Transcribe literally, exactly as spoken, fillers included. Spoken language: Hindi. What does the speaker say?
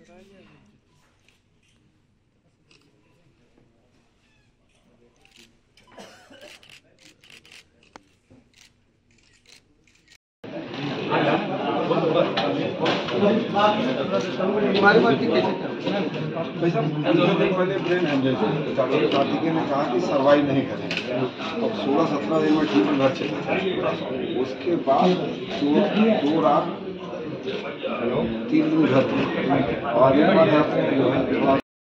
हमारी बात कैसे पहले ब्रेन हेमरेज डॉक्टर कार्तिकेय ने कहा कि सर्वाइव नहीं करेंगे, अब सोलह सत्रह दिन में ठीक घर चले। उसके बाद दो दो रात तीन दिन घर और एक बार जो है